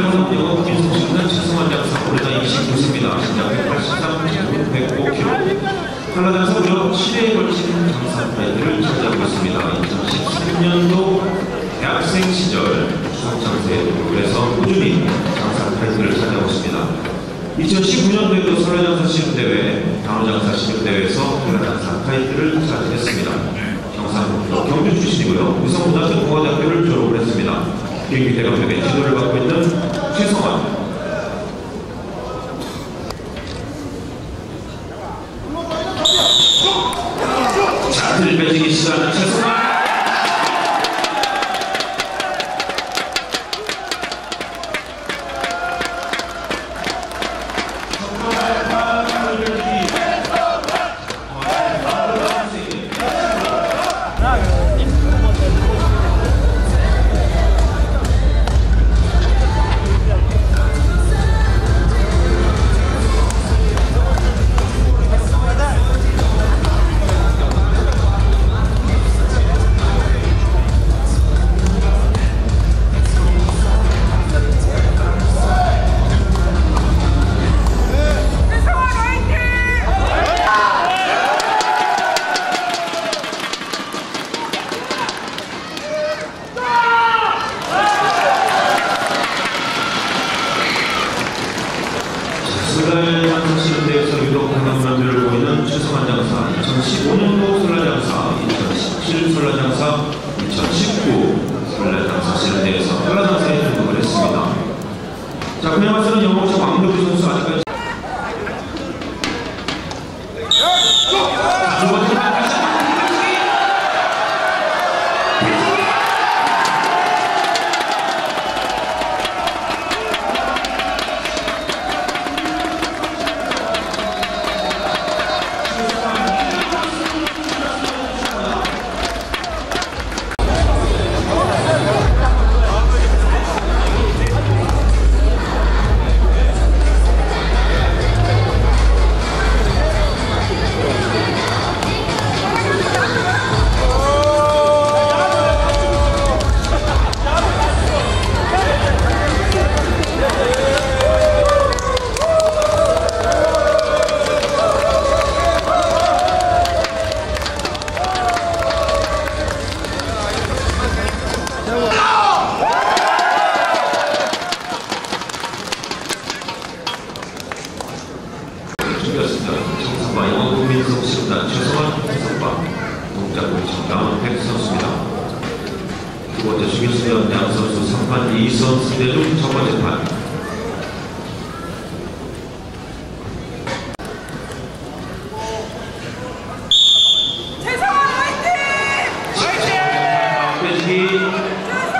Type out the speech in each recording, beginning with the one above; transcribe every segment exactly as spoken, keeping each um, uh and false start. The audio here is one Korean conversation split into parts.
다음 영업 김성식은 최승환 장사 올해당 이십구 세입니다. 신장 백팔십삼, 체중 백오 킬로그램. 한라장사 무려 칠 회에 걸친 장사 타이틀을 차지하고 있습니다. 이천십삼 년도 대학생 시절 수학장사에 등록을 해서 꾸준히 장사 타이틀을 차지하고 있습니다. 이천십구 년도에도 설라장사 시름대회, 단호장사 시름대회에서 한라장사 타이틀을 차지했습니다. 경상북도 경주 출신이고요. 의성고등학교를 졸업을 했습니다. 비행기 대감독의 지도를 받고 있는 최성환. 자, 들배지기 시작하는 최성환. 설라장사 시름대회에서 유독 강한 면들을 보이는 최성환 장사, 이천십오 년도 설라장사, 이천십칠 설라장사, 이천십구 설라장사 시름대회에서 설라장사에 등록을 했습니다. 자, 그에 맞서는 영국적 왕덕규 선수 아직까지 두 번째 다시 정상바 영어국민성 시름단 최성환 정상바 동작구리 정다운 백 선수입니다. 두 번째 중위수련 양 선수 삼 판 이 선 상대 중 첫 번째 판. 최성환 화이팅! 화이팅!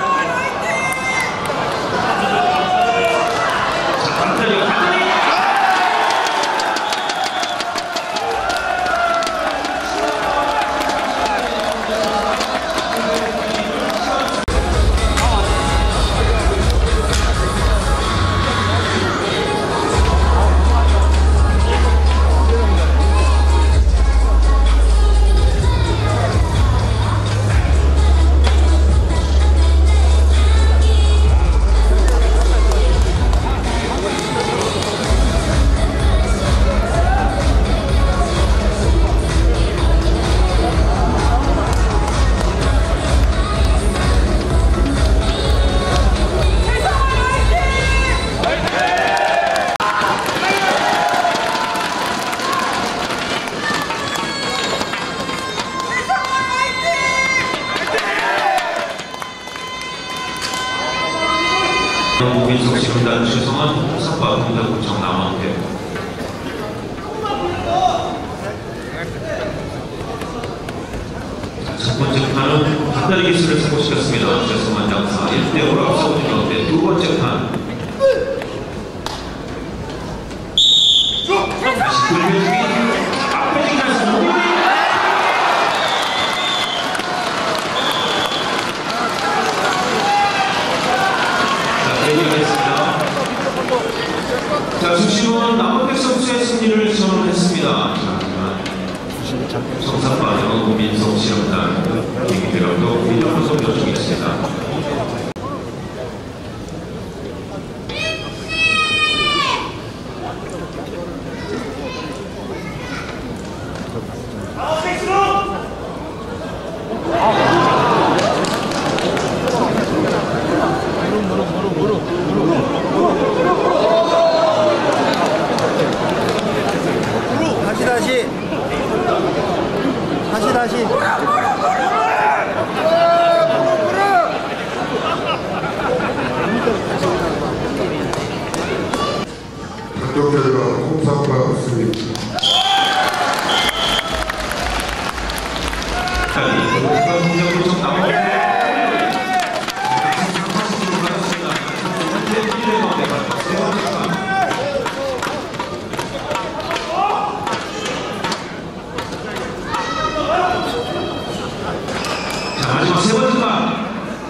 영국민성 시름단 최성환, 삼바 동작구 정남원대. 첫 번째 판은 닭다리 기술을 성공시켰습니다. 최성환 장사 일 대 오로 앞서고 있는 가운데 두 번째 판. 다시 돌려주기. 앞에 지나서 무기. 자, 주시로는 남원택 선수의 승리를 선언했습니다. 정상바 영어국민성 시름단 김기대감독 민정부석 요청이 있습니다. 공격 결과 콩사과 없습니다. 자, 마지막 세 번째 판.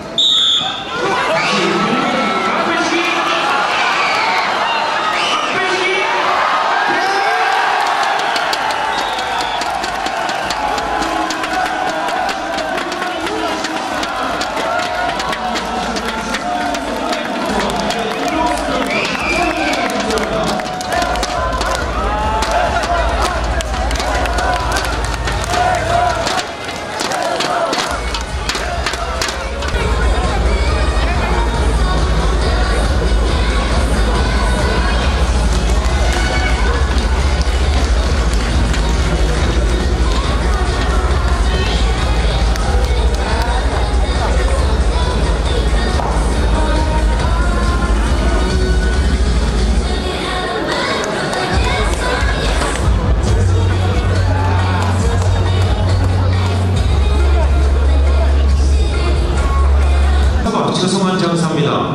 최성환 장사입니다.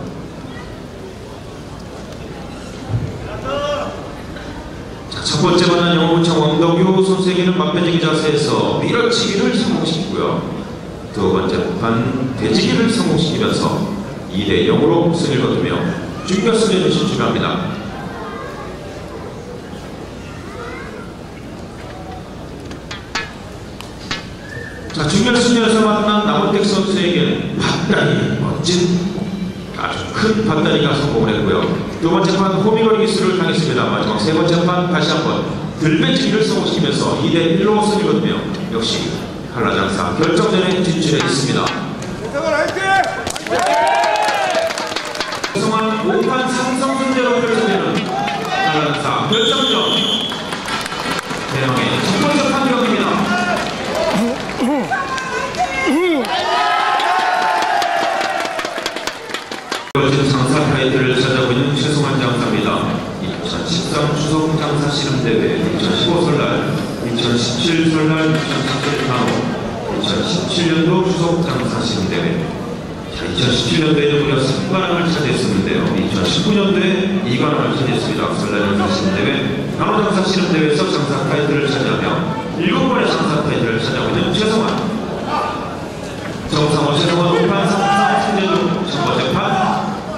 자, 첫 번째 만난 영웅청 왕덕유 선수에게는 맞배지기 자세에서 밀어치기를 성공시키고요. 두 번째 판 대지기를 성공시키면서 이 대 영으로 승리를 거두며 준결승에 진출합니다. 자, 준결승에서 만난 남원택 선수에게는 밧다리, 멋진 아주 큰 밧다리가 성공을 했고요. 두 번째 판 호미거리 기술을 당했습니다. 마지막 세 번째 판 다시 한번 들배지기를 성공시키면서 이 대 일로 승리를 거두며 역시 한라장사 결정전에 진출해 있습니다. 최성환 오 판 삼성 승제로 결정되는 한라장사 결정전 대망의 첫 번째 판 경기입니다. 장사 타이틀을 찾아오고 있는 최성환 장사입니다. 이천십삼 추석 장사 씨름대회, 이천십오 설날, 이천십칠 설날, 이천십칠 간호, 이천십칠 년도 추석 장사 씨름대회. 자, 이천십칠 년도에는 무려 삼 관왕을 차지했었는데요. 이천십구 년도에 이 관왕을 차지했습니다. 설날 장사 씨름대회, 간호 장사 씨름대회에서 장사 타이틀을 차지하며 일곱 번의 장사 타이틀을 차지하고 있는 최성환. 정상호 최성환 오 판 삼성 승제로 첫 번째 판.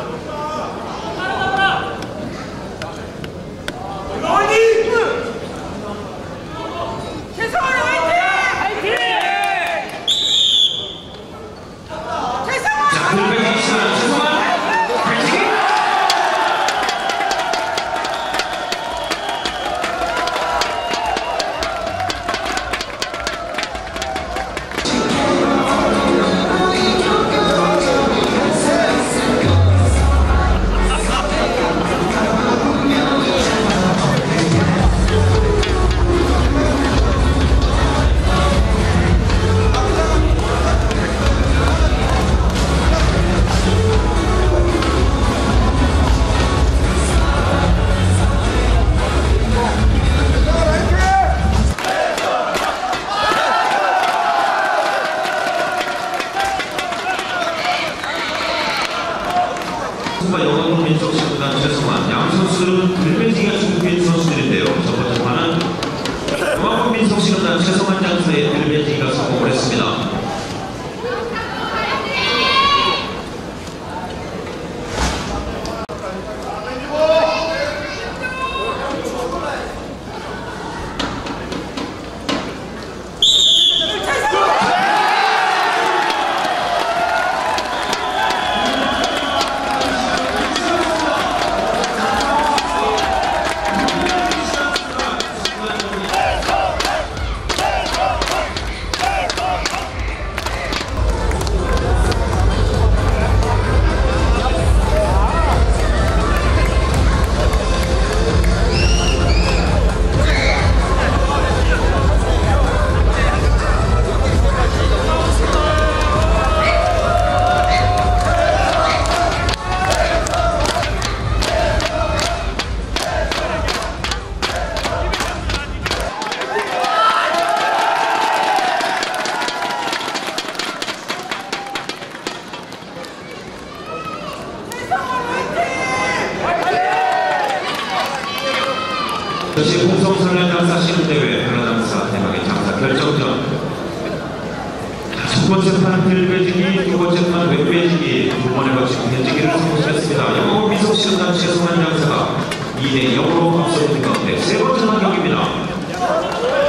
영광 민속시구단 최성환, 양 선수는 들배지기가 중국인 선수들인데요. 첫 번째 판은 영광 민속시구단 최성환 장사의 들배지기가 성공을 했습니다. 이것이 홍성설련 장사 시름대회 한라장사 대박의 장사 결정전. 첫 번째 판 벨베지기, 두 번째 판 웹베지기, 두 번에 거친 벤지기를 성공했습니다. 영어 미속 시름단 최승환 장사가 이 대 영으로 앞서 있는 가운데 세 번째 판 경기입니다.